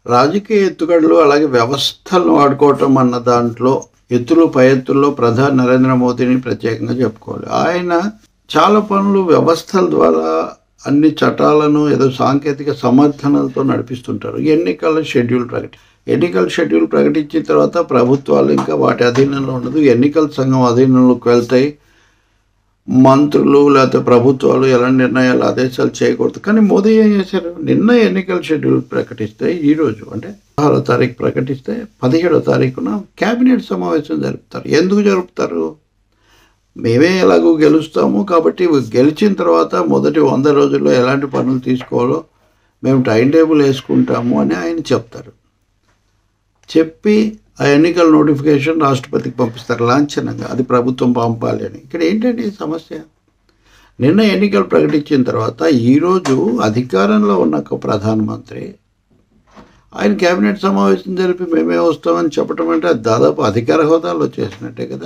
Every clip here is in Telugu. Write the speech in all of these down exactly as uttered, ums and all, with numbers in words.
రాజకీయ ఎత్తుగడలు అలాగే వ్యవస్థలను వాడుకోవటం అన్న దాంట్లో ఎత్తులు పై ఎత్తుల్లో ప్రధాని నరేంద్ర మోదీని ప్రత్యేకంగా చెప్పుకోవాలి. ఆయన చాలా పనులు వ్యవస్థల ద్వారా అన్ని చట్టాలను ఏదో సాంకేతిక సమర్థనలతో నడిపిస్తుంటారు. ఎన్నికల షెడ్యూల్ ప్రకటి ఎన్నికల షెడ్యూల్ ప్రకటించిన తర్వాత ప్రభుత్వాలు ఇంకా వాటి అధీనంలో ఉండదు. ఎన్నికల సంఘం అధీనంలోకి వెళ్తాయి. మంత్రులు లేకపోతే ప్రభుత్వాలు ఎలాంటి నిర్ణయాలు ఆదేశాలు చేయకూడదు. కానీ మోదీ ఏం చేశారు? నిన్న ఎన్నికల షెడ్యూల్ ప్రకటిస్తే ఈరోజు అంటే పదహారో తారీఖు ప్రకటిస్తే పదిహేడో తారీఖున క్యాబినెట్ సమావేశం జరుపుతారు. ఎందుకు జరుపుతారు? మేమే ఎలాగో గెలుస్తాము కాబట్టి గెలిచిన తర్వాత మొదటి వంద రోజుల్లో ఎలాంటి పనులు తీసుకోవాలో మేము టైం టేబుల్ వేసుకుంటాము అని ఆయన చెప్తారు. చెప్పి ఆ ఎన్నికల నోటిఫికేషన్ రాష్ట్రపతికి పంపిస్తారు లాంఛనంగా. అది ప్రభుత్వం పంపాలి అని. ఇక్కడ ఏంటంటే సమస్య, నిన్న ఎన్నికలు ప్రకటించిన తర్వాత ఈరోజు అధికారంలో ఉన్న ఒక ప్రధానమంత్రి ఆయన క్యాబినెట్ సమావేశం జరిపి మేమే వస్తామని చెప్పడం అంటే అది దాదాపు అధికార హోదాలో చేసినట్టే కదా.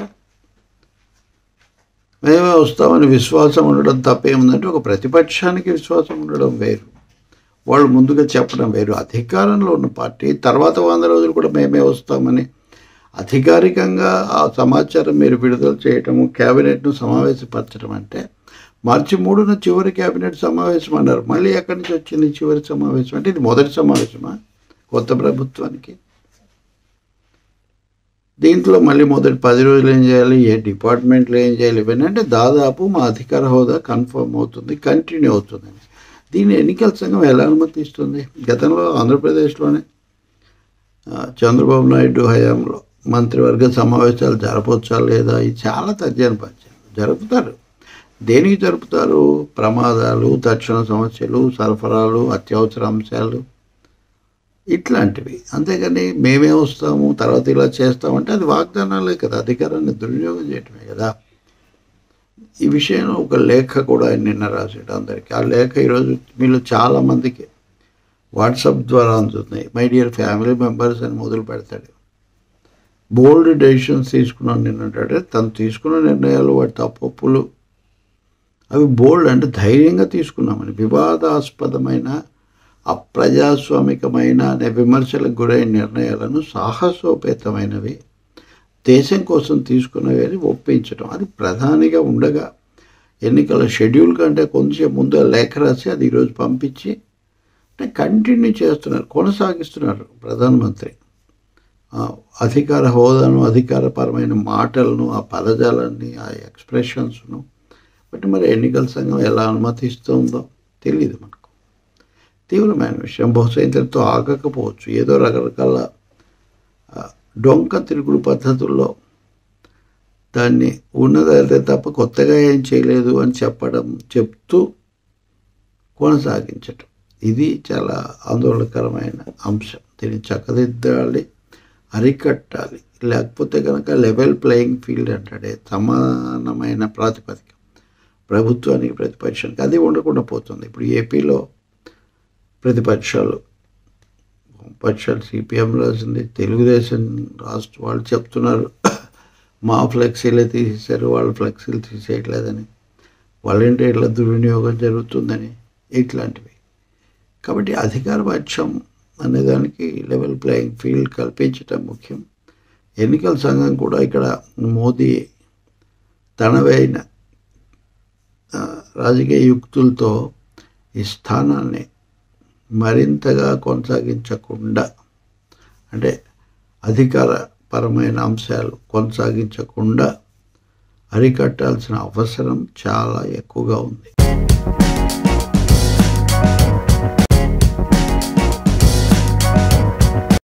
మేమే వస్తామని విశ్వాసం ఉండడం తప్పేముందంటే ఒక ప్రతిపక్షానికి విశ్వాసం ఉండడం వేరు, వాళ్ళు ముందుగా చెప్పడం వేరు. అధికారంలో ఉన్న పార్టీ తర్వాత వంద రోజులు కూడా మేమే వస్తామని అధికారికంగా ఆ సమాచారం మీరు విడుదల చేయటము, క్యాబినెట్ను సమావేశపరచడం అంటే మార్చి మూడున చివరి క్యాబినెట్ సమావేశం అన్నారు. మళ్ళీ ఎక్కడి నుంచి వచ్చింది చివరి సమావేశం? అంటే ఇది మొదటి సమావేశమా కొత్త ప్రభుత్వానికి? దీంట్లో మళ్ళీ మొదటి పది రోజులు ఏం చేయాలి, ఏ డిపార్ట్మెంట్లో ఏం చేయాలి, ఇవన్నీ అంటే దాదాపు మా అధికార హోదా కన్ఫర్మ్ అవుతుంది, కంటిన్యూ అవుతుందని. దీన్ని ఎన్నికల సంఘం ఎలా అనుమతిస్తుంది? గతంలో ఆంధ్రప్రదేశ్లోనే చంద్రబాబు నాయుడు హయాంలో మంత్రివర్గ సమావేశాలు జరపవచ్చా లేదా ఇది చాలా తర్జనపరిచారు. జరుపుతారు. దేనికి జరుపుతారు? ప్రమాదాలు, తక్షణ సమస్యలు, సరఫరాలు, అత్యవసర అంశాలు ఇట్లాంటివి. అంతేగాని మేమే వస్తాము తర్వాత ఇలా చేస్తామంటే అది వాగ్దానాలే కదా, అధికారాన్ని దుర్వినియోగం చేయటమే కదా. ఈ విషయంలో ఒక లేఖ కూడా ఆయన నిన్న రాశాడు అందరికీ. ఆ లేఖ ఈరోజు మీలో చాలామందికి వాట్సాప్ ద్వారా అందుతున్నాయి. మై డియర్ ఫ్యామిలీ మెంబర్స్ అని మొదలు పెడతాడు. బోల్డ్ డెసిషన్స్ తీసుకున్నాను నిన్నంటాడు. తను తీసుకున్న నిర్ణయాలు వాటి తప్పులు అవి బోల్డ్ అంటే ధైర్యంగా తీసుకున్నామని. వివాదాస్పదమైన అప్రజాస్వామికమైన అనే విమర్శలకు గురైన నిర్ణయాలను సాహసోపేతమైనవి దేశం కోసం తీసుకున్నవి అని ఒప్పించడం. అది ప్రధానిగా ఉండగా ఎన్నికల షెడ్యూల్ కంటే కొంచెం ముందు లేఖ రాసి అది ఈరోజు పంపించి అంటే కంటిన్యూ చేస్తున్నారు, కొనసాగిస్తున్నారు ప్రధానమంత్రి అధికార హోదాను, అధికారపరమైన మాటలను, ఆ పదజాలాన్ని, ఆ ఎక్స్ప్రెషన్స్ను. బట్ మరి ఎన్నికల సంఘం ఎలా అనుమతిస్తుందో తెలియదు మనకు. తీవ్రమైన విషయం. బహుశా ఇంతటితో ఆగకపోవచ్చు. ఏదో రకరకాల డొంక తిరుగుడు పద్ధతుల్లో దాన్ని ఉన్నదైతే తప్ప కొత్తగా ఏం చేయలేదు అని చెప్పడం, చెప్తూ కొనసాగించటం ఇది చాలా ఆందోళనకరమైన అంశం. దీన్ని చక్కదిద్దాలి, అరికట్టాలి. లేకపోతే కనుక లెవెల్ ప్లేయింగ్ ఫీల్డ్ అంటాడే, సమానమైన ప్రాతిపదిక ప్రభుత్వానికి ప్రతిపక్షానికి అది ఉండకుండా పోతుంది. ఇప్పుడు ఏపీలో ప్రతిపక్షాలు పక్షాలు సిపిఎం రాసింది, తెలుగుదేశం రాష్ట్ర వాళ్ళు చెప్తున్నారు మా ఫ్లెక్సీలే తీసేశారు, వాళ్ళ ఫ్లెక్సీలు తీసేయట్లేదని, వాళ్ళేంటి ఇట్లా దుర్వినియోగం జరుగుతుందని ఇట్లాంటివి. కాబట్టి అధికార పక్షం అనేదానికి లెవెల్ ప్లేయింగ్ ఫీల్డ్ కల్పించటం ముఖ్యం. ఎన్నికల సంఘం కూడా ఇక్కడ మోదీ తనవైన రాజకీయ యుక్తులతో ఈ స్థానాన్ని మరింతగా కొనసాగించకుండా అంటే అధికారపరమైన అంశాలు కొనసాగించకుండా అరికట్టాల్సిన అవసరం చాలా ఎక్కువగా ఉంది.